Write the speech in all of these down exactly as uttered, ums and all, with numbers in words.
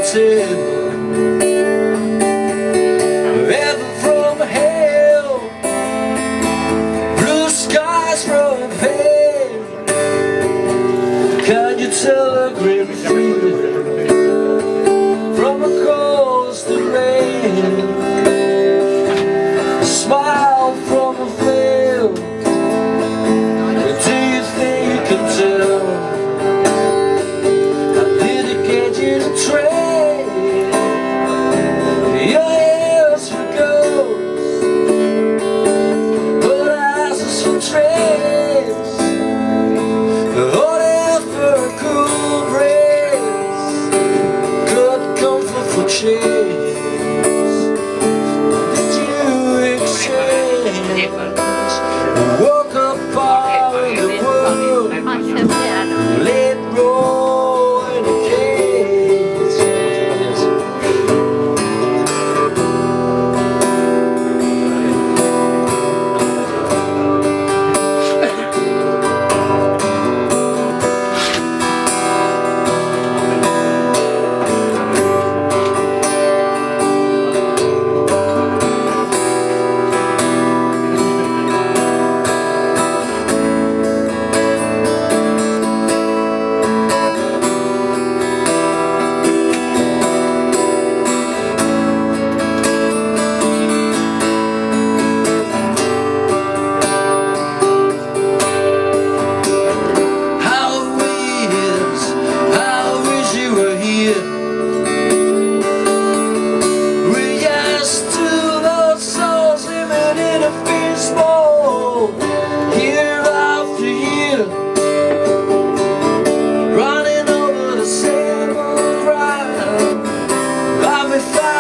tell. Heaven from hell, blue skies from hell. Can you tell a great feeling from across the land? A smile from a veil. Do you think you can tell? I didn't get you to trade your ears for ghosts, but asses for trains, hot air for a cool breeze, good comfort for change. Did you exchange? Woke up out in the world, let roll in the cage.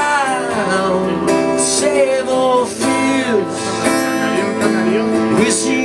We see